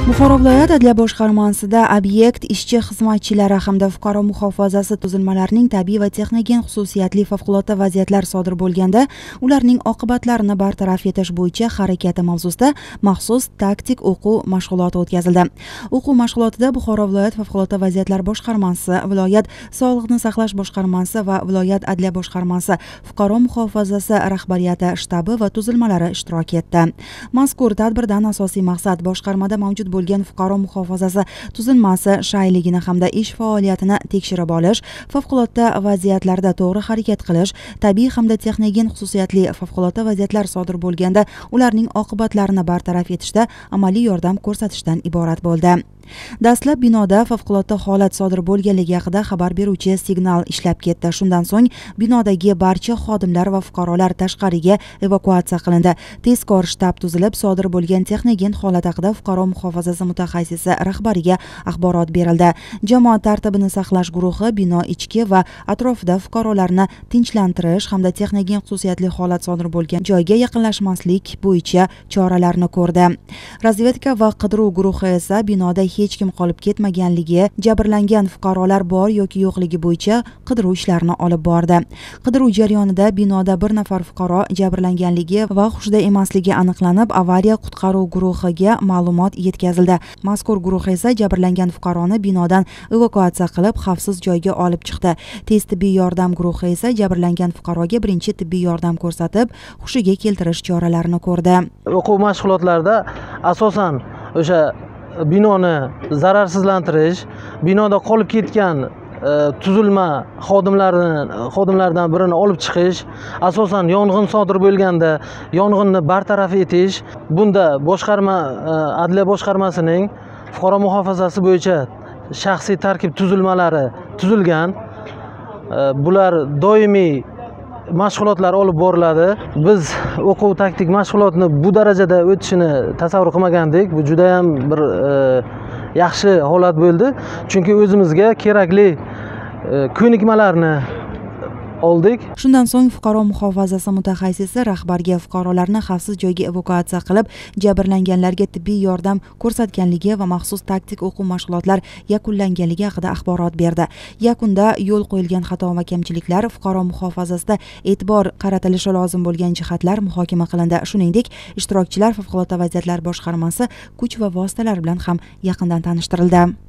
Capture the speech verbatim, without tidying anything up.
Buxoro viloyat adliya boshqarmasida obyekt, ishchi xizmatchilari hamda fuqaro muhofazasi tuzilmalarining tabiiy va texnogen xususiyatli favqulodda vaziyatlar sodir bo'lganda ularning oqibatlarini bartaraf etish bo'yicha harakati mavzusida maxsus taktik o'quv mashg'uloti o'tkazildi. O'quv mashg'ulotida Buxoro viloyat favqulodda vaziyatlar boshqarmasi, viloyat sog'liqni saqlash boshqarmasi va viloyat adliya boshqarmasi fuqaro muhofazasi rahbariyati shtabi va tuzilmalari ishtirok etdi. Mazkur tadbirdan asosiy maqsad boshqarmada mavjud bo'lgan fuqaro muhofazasi tuzilmasi shayligini hamda ish faoliyatini tekshirib olish, favqulodda vaziyatlarda to'g'ri harakat qilish, tabiiy hamda texnogen xususiyatli favqulodda vaziyatlar sodir bo'lganda ularning oqibatlarini bartaraf etishda amaliy yordam ko'rsatishdan iborat bo'ldi. Dastlab binoda favqulodda holat sodir bo'lganligi haqida xabar beruvchi signal ishlab ketdi. Shundan so'ng binodagi barcha xodimlar va fuqarolar tashqariga evakuatsiya qilindi. Tezkor shtab tuzilib, sodir bo'lgan texnogen holat haqida fuqaro muhofazasi mutaxassisi rahbariga axborot berildi. Jamoat tartibini saqlash guruhi bino ichki va atrofida fuqarolarni tinchlantirish hamda texnogen xususiyatli holat sodir bo'lgan joyga yaqinlashmaslik bo'yicha choralarni ko'rdi. Razvedka va qidiruv guruhi esa binoda hech kim qolib ketmaganligi, jabrlangan fuqarolar bor yoki yo'qligi bo'yicha qidiruv ishlarini olib bordi. Qidiruv jarayonida binoda bir nafar fuqaro jabrlanganligi va hushida emasligi aniqlanib, avariya qutqaruv guruhiga ma'lumot yetkazildi. Mazkur guruh esa jabrlangan fuqaroni binodan evakuatsiya qilib, xavfsiz joyga olib chiqdi. Tez tibbiy yordam guruhi esa jabrlangan fuqaroga birinchi tibbiy yordam ko'rsatib, hushiga keltirish choralarini ko'rdi. O'quv mashg'ulotlarida asosan o'sha binoni zararsizlantirish, binoda qolib ketgan e, tuzilma xodimlarini xodimlardan birini olib chiqish, asosan yong'in sodir bo'lganda yong'inni bartaraf etish. Bunda boshqarma e, adliya boshqarmasining fuqaro muhofazasi bo'yicha shaxsiy tarkib tuzilmalari tuzilgan. E, bular doimiy mashg'ulotlar olib boriladi. Biz o'quv taktik mashg'ulotni bu darajada o'tishini tasavvur qilmagandik. Bu juda ham bir e, yaxshi holat bo'ldi. Chunki o'zimizga kerakli e, ko'nikmalarni oldik. Shundan so'ng fuqaro muhofazasi mutaxassisi rahbarga fuqarolarni xavfsiz joyga evakuatsiya qilib, jabrlanganlarga tibbiy yordam ko'rsatganligi va maxsus taktik o'quv mashg'ulotlar yakunlanganligi haqida axborot berdi. Yakunda yo'l qo'yilgan xato va kamchiliklar, fuqaro muhofazasida e'tibor qaratilishi lozim bo'lgan jihatlar muhokama qilindi. Shuningdek, ishtirokchilar favqulodda vaziyatlar boshqarmasi kuch va vositalar bilan ham yaqindan tanishtirildi.